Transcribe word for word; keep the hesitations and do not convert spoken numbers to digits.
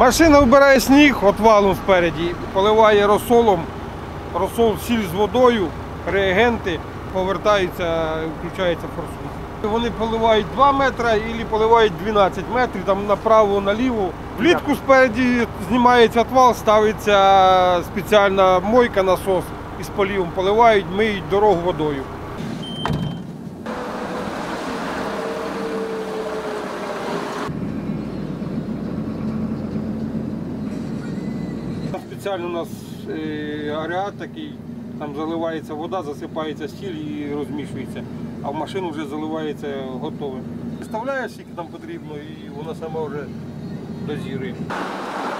Машина вбирає сніг отвалом спереді, поливає розсолом, розсол, сіль з водою, реагенти, повертаються, включається форсунка. Вони поливають два метри або поливають дванадцять метрів, там направо, наліво. Влітку спереді знімається отвал, ставиться спеціальна мойка, насос із полівом, поливають, миють дорогу водою. Спеціально у нас агрегат такий, там заливається вода, засипається сіль і розмішується, а в машину вже заливається готове. Виставляєш, скільки там потрібно, і вона сама вже дозірує.